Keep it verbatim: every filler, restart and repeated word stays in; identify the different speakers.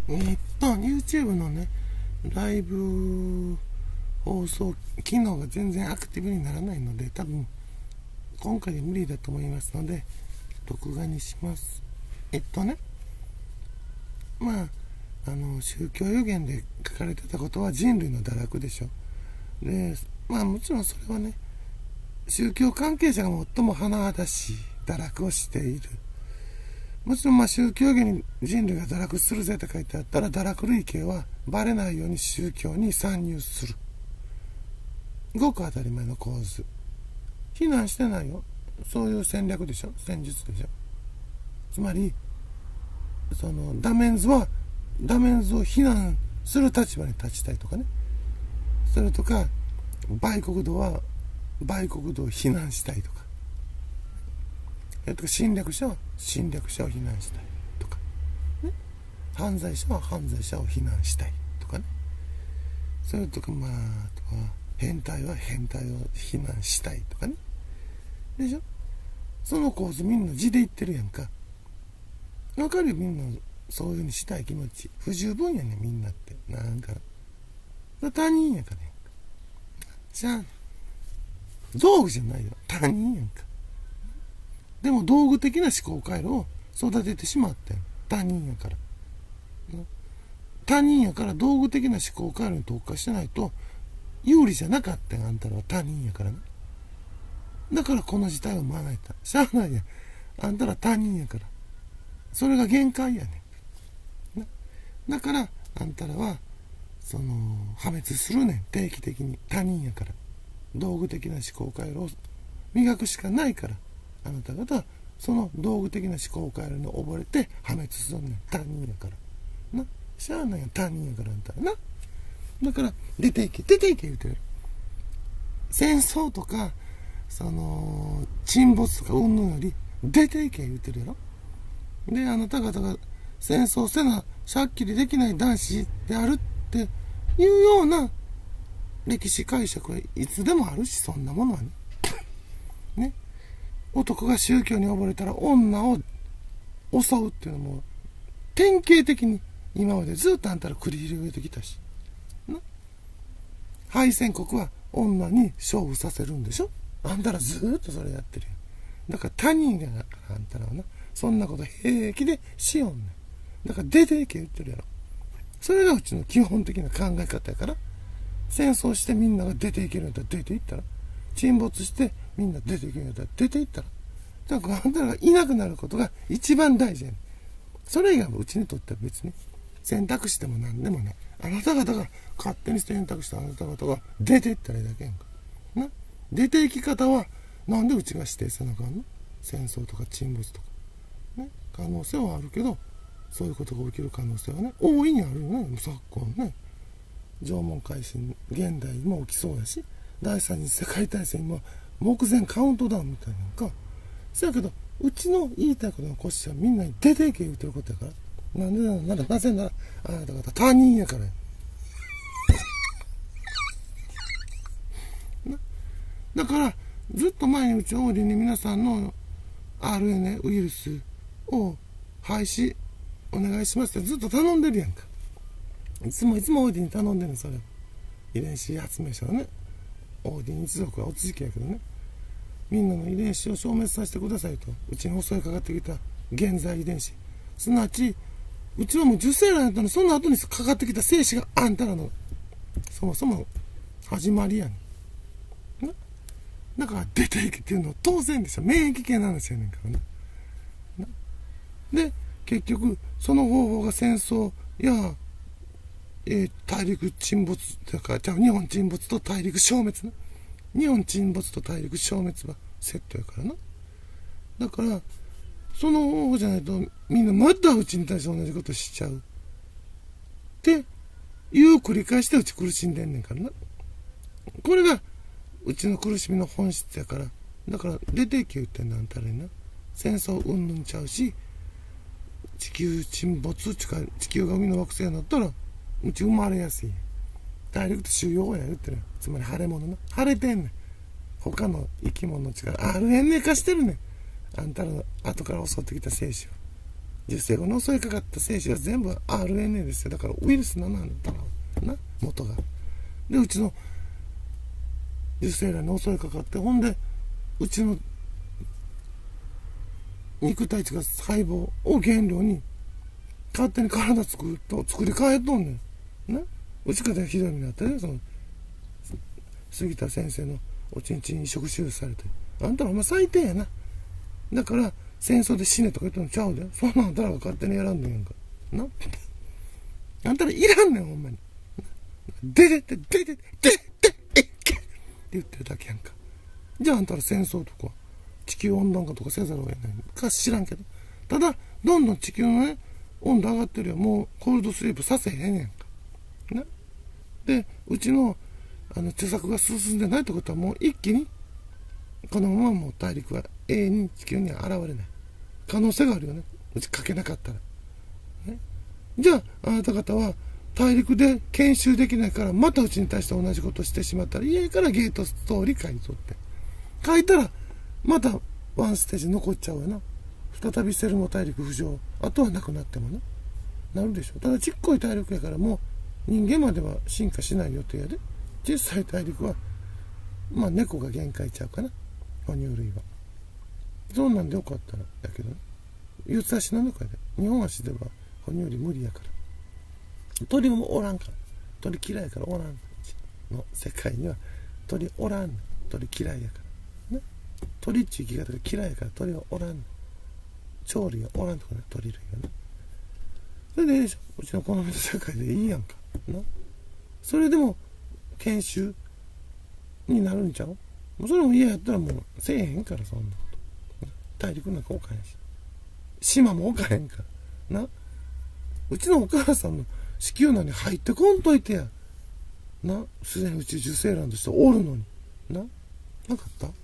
Speaker 1: えーっと YouTube のねライブ放送機能が全然アクティブにならないので、多分今回で無理だと思いますので録画にします。えっとねまああの宗教予言で書かれてたことは人類の堕落でしょ。でまあもちろんそれはね、宗教関係者が最も甚だしい堕落をしている。もちろんまあ宗教予言に人類が堕落するぜって書いてあったら、堕落類型はバレないように宗教に参入する、ごく当たり前の構図。非難してないよ。そういう戦略でしょ、戦術でしょ。つまりそのダメンズはダメンズを非難する立場に立ちたいとかね、それとか売国度は売国度を非難したいとか、えとか侵略者は侵略者を非難したいとか、ね、犯罪者は犯罪者を非難したいとかね、それとかまああとは変態は変態を非難したいとかね、でしょ。その構図みんな字で言ってるやんか。わかるよ、みんなそういうふうにしたい気持ち。不十分やねんみんなって。なんか他人やからやんか。じゃあ道具じゃないよ、他人やんか。でも道具的な思考回路を育ててしまってん。他人やから。他人やから道具的な思考回路に特化してないと有利じゃなかったん。あんたらは他人やからな。だからこの事態を招いた。しゃあないやん。あんたら他人やから。それが限界やねん。だからあんたらはその破滅するねん、定期的に。他人やから。道具的な思考回路を磨くしかないから、あなた方はその道具的な思考回路に溺れて破滅するねん。他人やからな。しゃあないやん、他人やからあんたらな。だから出ていけ出ていけ言うてる。戦争とかその沈没とか云々より出ていけ言うてるやろ。であなた方が戦争せなしゃっきりできない男子であるっていうような歴史解釈はいつでもあるし、そんなものはね。ね、男が宗教に溺れたら女を襲うっていうのも典型的に今までずっとあんたら繰り広げてきたし、な、敗戦国は女に勝負させるんでしょ。あんたらずっとそれやってるよ。だから他人があんたらはな、そんなこと平気でしよんねん。だから出ていけ言ってるやろ。それがうちの基本的な考え方やから。戦争してみんなが出ていけるんだったら出ていったら、沈没してみんな出ていけるんだったら出ていったら、だからあんたらがいなくなることが一番大事やねん。それ以外もうちにとっては別に選択肢でも何でもない。あなた方が勝手に選択したあなた方が出ていったらいいだけやんかな。出ていき方はなんでうちが指定せなあかんの。戦争とか沈没とかね、可能性はあるけど、そういうことが起きる可能性はね大いにあるよね。昨今ね、縄文海進現代も起きそうやし、第三次世界大戦も目前カウントダウンみたいなのか。そやけどうちの言いたいことのこしはみんなに出ていけ言うてることやから。なんでなの、ならなぜならあなた方他人やからやな。だからずっと前にうちオーディに皆さんの アールエヌエー ウイルスを廃止お願いしますってずっと頼んでるやんか。いつもいつもオーディに頼んでるの、それ。遺伝子発明者のね、オーディン一族はお続きやけどね、みんなの遺伝子を消滅させてくださいと、うちに襲いかかってきた現在遺伝子、すなわちうちはもう受精卵やったのに、その後にかかってきた精子があんたらのそもそも始まりやねんな。だから出ていけっていうのは当然でしょ。免疫系の話やねんからな。なで結局その方法が戦争やえー、大陸沈没とか、じゃあ日本沈没と大陸消滅な。日本沈没と大陸消滅はセットやからな。だからその方法じゃないとみんなまたうちに対して同じことしちゃうっていう繰り返してうち苦しんでんねんからな。これがうちの苦しみの本質やから。だから出ていけ言ってんのあんたらにな。戦争うんぬんちゃうし、地球沈没地球が海の惑星になったらうち生まれやすい。大陸って主要や言ってる。つまり腫れ物な。腫れてんねん。他の生き物の力 アールエヌエー 化してるねん。あんたらの後から襲ってきた精子受精後に襲いかかった精子は全部 アールエヌエー ですよ。だからウイルスなんなんだろうな、元が。でうちの受精卵に襲いかかって、ほんでうちの肉体値が細胞を原料に勝手に体作ると作り変えとんねんな。うちからひどい目になったね、その杉田先生のおちんちんに移植手術されて、あんたらお前最低やな。だから戦争で死ねとか言ったのちゃうで、そんなんあんたらが勝手に選んでんやんかな。あんたらいらんねんほんまに。出てって出てって出てってって言ってるだけやんか。じゃああんたら戦争とか地球温暖化とかせざるを得ないか知らんけど、ただどんどん地球のね温度上がってるよ。もうコールドスリープさせへんやんかな。でうちのあの著作が進んでないってことは、もう一気にこのままもう大陸は永遠に地球には現れない可能性があるよね、うちかけなかったら、ね、じゃああなた方は大陸で研修できないからまたうちに対して同じことしてしまったら家からゲートストーリー書いとって書いたらまたワンステージ残っちゃうよな。再びセルモ大陸浮上、あとはなくなってもねなるでしょ。ただちっこい大陸やからもう人間までは進化しない予定やで。小さい大陸はまあ猫が限界ちゃうかな、哺乳類は。そうなんでよかったらだけどね、四つ足なのかでにほん足では哺乳類無理やから。鳥もおらんから、鳥嫌いやからおらんの世界には鳥おらんの、鳥嫌いやからね。鳥っちゅう生き方が嫌いやから鳥はおらんの。鳥類はおらんとかね、鳥類はね。それでいいでしょ、うちのこの世界でいいやんかな。それでも研修になるんちゃう。もうそれも嫌やったらもうせえへんから、そんなこと大陸なんか置かへんし島も置かへんからな。うちのお母さんの子宮内に入ってこんといてやな。すでにうち受精卵としておるのにな。なかった